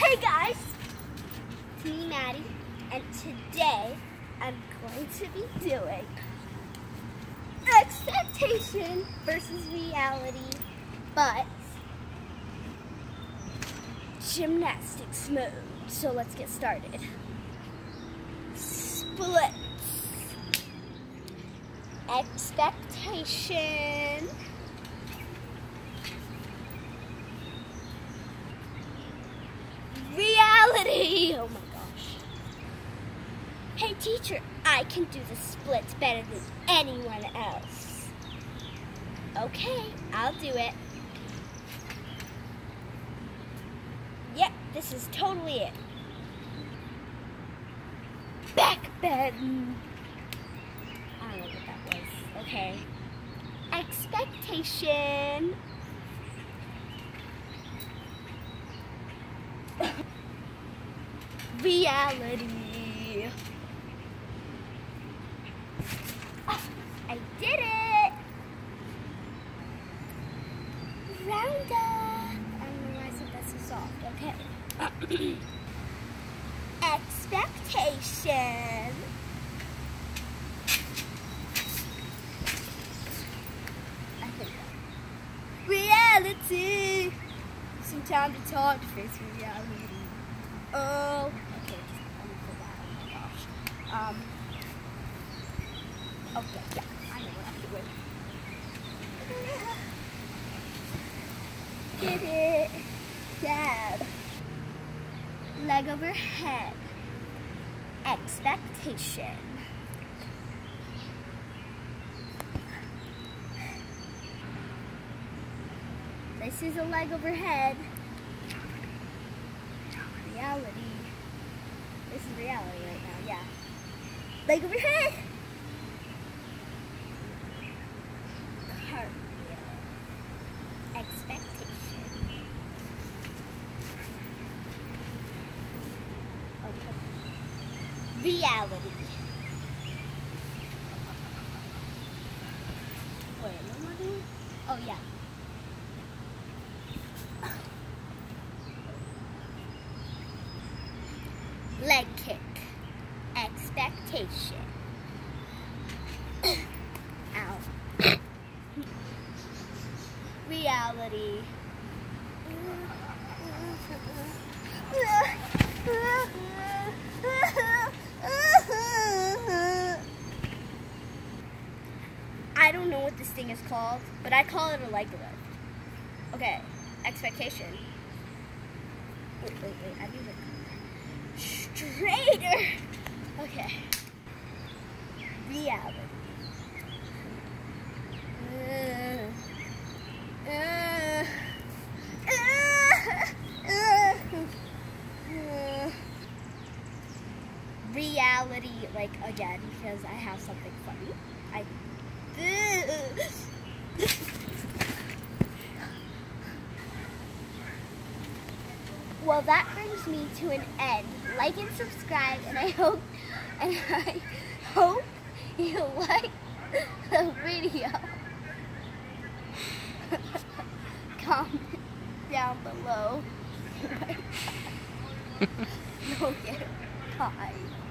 Hey guys, it's me Maddie, and today I'm going to be doing expectation versus reality, but gymnastics mode. So let's get started. Splits. Expectation. Reality! Oh my gosh. Hey teacher, I can do the splits better than anyone else. Okay, I'll do it. Yep, this is totally it. Back bend. I don't know what that was. Okay. Expectation. Reality. Oh, I did it! Round up. I don't know why I said that's so soft. Okay. Expectation. I think that. Reality. Some time to talk to face reality. Oh, okay. Let me pull that. Oh my gosh. Okay, yeah, I know what I'm doing. Get it. Dab. Leg over head. Expectation. This is a leg over head. Reality. This is reality right now, yeah. Leg over head. Cardio. Expectation. Okay. Reality. Wait, what am I doing? Oh, yeah. Leg kick. Expectation. Ow. Reality. I don't know what this thing is called, but I call it a leg lift. Okay, expectation. Wait, I need to straighter. Okay. Reality. Reality, like again, because I have something funny. Well, that brings me to an end. Like and subscribe, and I hope you like the video. Comment down below. Okay, bye.